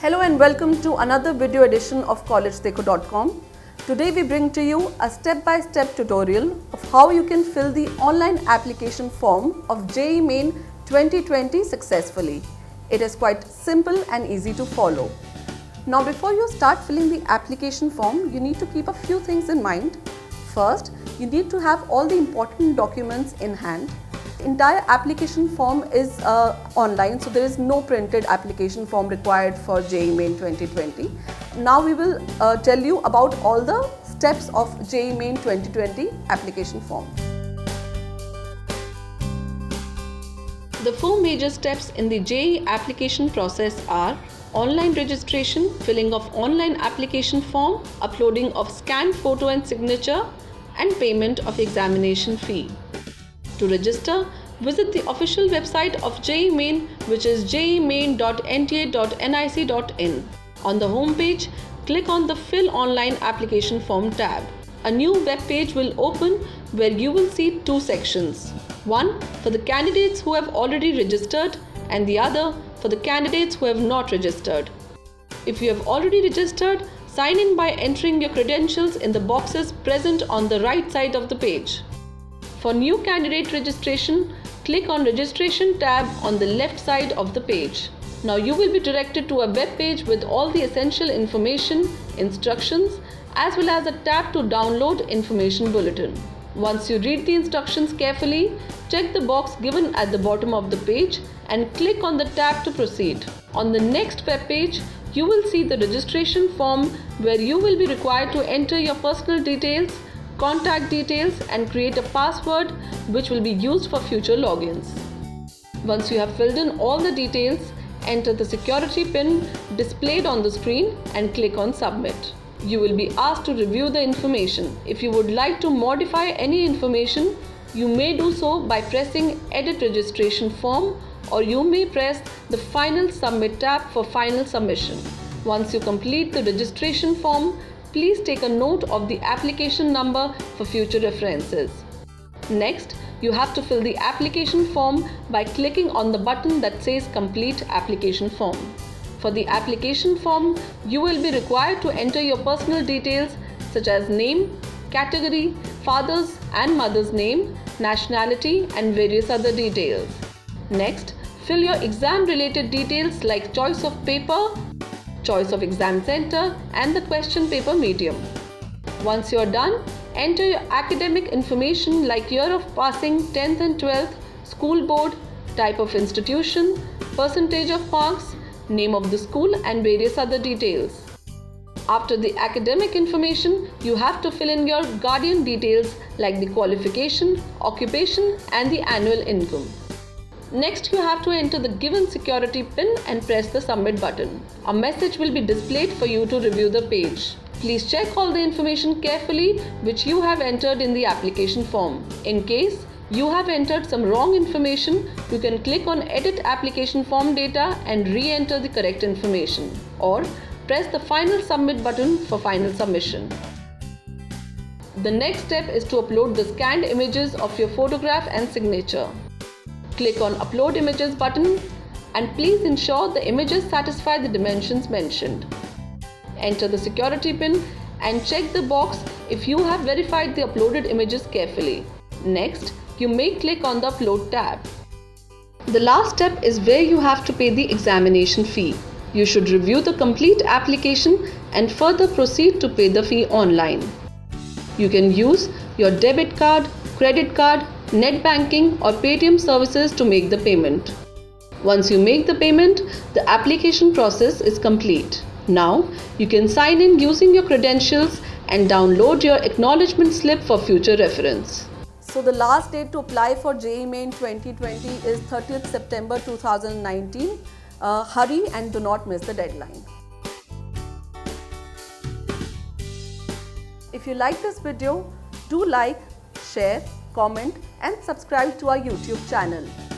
Hello and welcome to another video edition of collegedekho.com. Today we bring to you a step-by-step tutorial of how you can fill the online application form of JEE Main 2020 successfully. It is quite simple and easy to follow. Now before you start filling the application form, you need to keep a few things in mind. First, you need to have all the important documents in hand. The entire application form is online, so there is no printed application form required for JEE Main 2020. Now we will tell you about all the steps of JEE Main 2020 application form. The four major steps in the JEE application process are online registration, filling of online application form, uploading of scanned photo and signature, and payment of examination fee. To register, visit the official website of JEE Main, which is jeemain.nta.nic.in. On the home page, click on the Fill Online Application Form tab. A new web page will open where you will see two sections. One for the candidates who have already registered and the other for the candidates who have not registered. If you have already registered, sign in by entering your credentials in the boxes present on the right side of the page. For new candidate registration, click on Registration tab on the left side of the page. Now you will be directed to a web page with all the essential information, instructions, as well as a tab to download information bulletin. Once you read the instructions carefully, check the box given at the bottom of the page and click on the tab to proceed. On the next web page, you will see the registration form where you will be required to enter your personal details, contact details and create a password which will be used for future logins. Once you have filled in all the details, enter the security pin displayed on the screen and click on Submit. You will be asked to review the information. If you would like to modify any information, you may do so by pressing Edit Registration Form, or you may press the Final Submit tab for final submission. Once you complete the registration form, please take a note of the application number for future references. Next, you have to fill the application form by clicking on the button that says Complete Application Form. For the application form, you will be required to enter your personal details such as name, category, father's and mother's name, nationality and various other details. Next, fill your exam-related details like choice of paper, choice of exam center and the question paper medium. Once you are done, enter your academic information like year of passing 10th and 12th, school board, type of institution, percentage of marks, name of the school and various other details. After the academic information, you have to fill in your guardian details like the qualification, occupation and the annual income. Next, you have to enter the given security pin and press the Submit button. A message will be displayed for you to review the page. Please check all the information carefully which you have entered in the application form. In case you have entered some wrong information, you can click on Edit Application Form Data and re-enter the correct information, or press the Final Submit button for final submission. The next step is to upload the scanned images of your photograph and signature. Click on Upload Images button and please ensure the images satisfy the dimensions mentioned. Enter the security pin and check the box if you have verified the uploaded images carefully. Next, you may click on the Upload tab. The last step is where you have to pay the examination fee. You should review the complete application and further proceed to pay the fee online. You can use your debit card, credit card, net banking or Paytm services to make the payment. Once you make the payment, the application process is complete. Now, you can sign in using your credentials and download your acknowledgement slip for future reference. So the last date to apply for JEE Main 2020 is 30th September 2019. Hurry and do not miss the deadline. If you like this video, do like, share, comment and subscribe to our YouTube channel.